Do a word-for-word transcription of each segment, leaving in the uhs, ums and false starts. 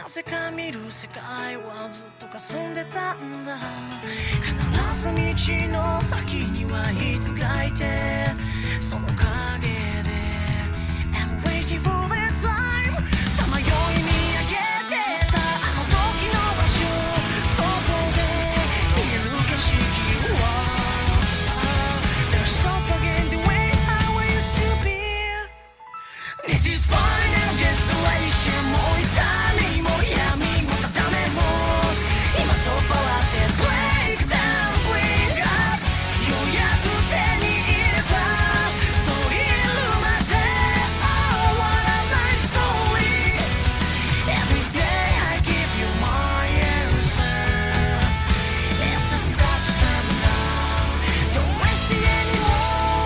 なぜか見る世界はずっと霞んでたんだ。必ず道の先にはいつかいて、その陰で I'm waiting for that time。 さまよい見上げてたあの時の場所、そこで見える景色は Never stop again the way how I used to be。 This is final desperation。 もう痛みも闇も定めも今と変わって Break down bring up。 ようやく手に入れたそういるまで終わらない story。 Every day I give you my answer。 It's a start to turn now。 Don't waste it anymore。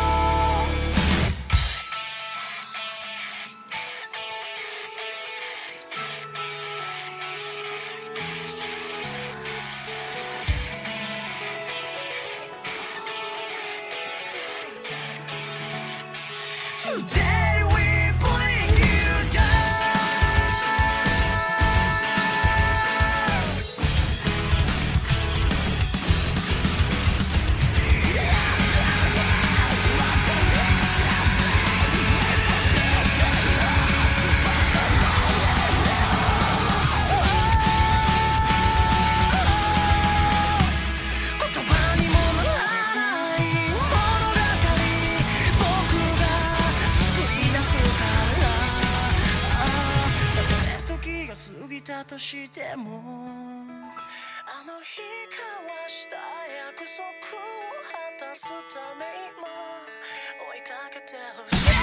Today we bring you down。 言葉にもならない物語、僕が作り出すからたとえ時が過ぎたとしても、あの日交わした約束を果たすため今追いかけてる